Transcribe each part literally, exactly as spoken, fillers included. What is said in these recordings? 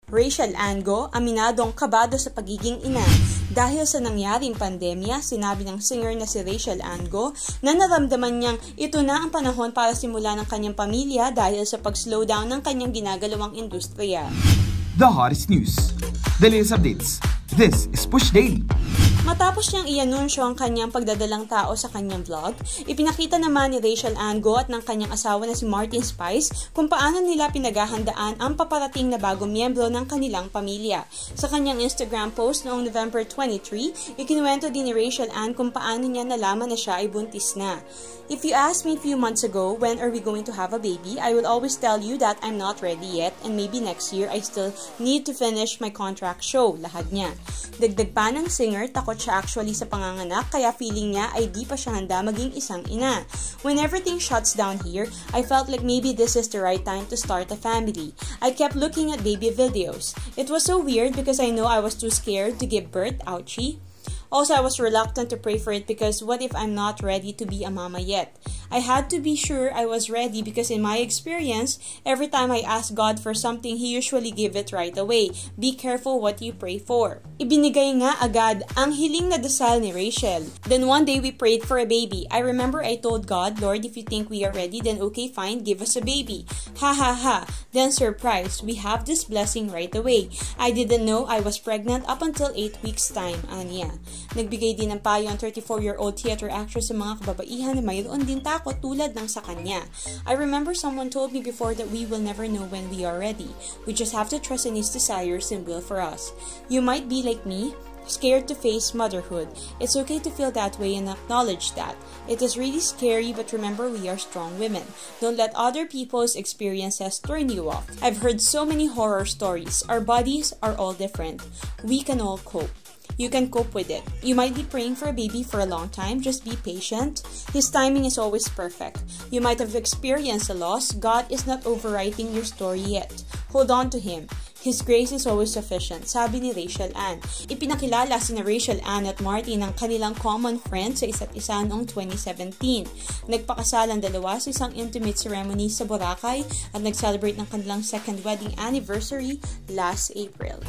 Rachel Ango, aminadong kabado sa pagiging ina. Dahil sa nangyaring pandemya, sinabi ng singer na si Rachel Ango na naramdaman niyang ito na ang panahon para simula ng kanyang pamilya dahil sa pag-slowdown ng kanyang ginagalawang industriya. The hottest news, the latest updates. This is Push Daily. Matapos niyang i-anunsyo ang kanyang pagdadalang tao sa kanyang vlog, ipinakita naman ni Rachel Ango at ng kanyang asawa na si Martin Spice kung paano nila pinaghahandaan ang paparating na bagong miyembro ng kanilang pamilya. Sa kanyang Instagram post noong November twenty-third, ikinuwento din ni Rachel Ann kung paano niya nalaman na siya ay buntis na. If you asked me a few months ago, when are we going to have a baby, I will always tell you that I'm not ready yet and maybe next year I still need to finish my contract show, lahad niya. Dagdag pa ng singer, takot siya actually sa panganganak kaya feeling niya ay di pa siya handa maging isang ina. When everything shuts down here, I felt like maybe this is the right time to start a family. I kept looking at baby videos. It was so weird because I know I was too scared to give birth, ouchie. Also, I was reluctant to pray for it because what if I'm not ready to be a mama yet? I had to be sure I was ready because in my experience, every time I ask God for something, He usually give it right away. Be careful what you pray for. Ibinigay nga agad ang hiling na dasal ni Rachel. Then one day we prayed for a baby. I remember I told God, Lord, if you think we are ready, then okay, fine, give us a baby. Ha ha ha. Then surprise, we have this blessing right away. I didn't know I was pregnant up until eight weeks time, Anya. Nagbigay din ng payo ang thirty-four-year-old theater actress sa mga kababaihan na mayroon din takot tulad ng sa kanya. I remember someone told me before that we will never know when we are ready. We just have to trust in His desires and will for us. You might be like me, scared to face motherhood. It's okay to feel that way and acknowledge that. It is really scary, but remember we are strong women. Don't let other people's experiences turn you off. I've heard so many horror stories. Our bodies are all different. We can all cope. You can cope with it. You might be praying for a baby for a long time. Just be patient. His timing is always perfect. You might have experienced a loss. God is not overwriting your story yet. Hold on to Him. His grace is always sufficient, sabi ni Rachel Ann. Ipinakilala sina Rachel Ann at Martin ng kanilang common friend sa isa't isa noong twenty seventeen. Nagpakasal ang dalawa sa isang intimate ceremony sa Boracay at nag-celebrate ng kanilang second wedding anniversary last April.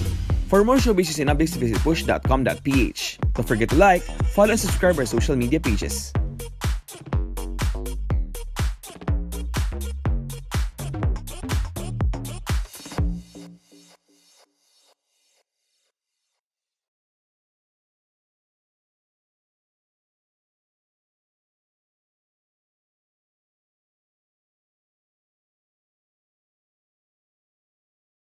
For more showbiz and updates, visit push dot com dot p h. Don't forget to like, follow, and subscribe our social media pages.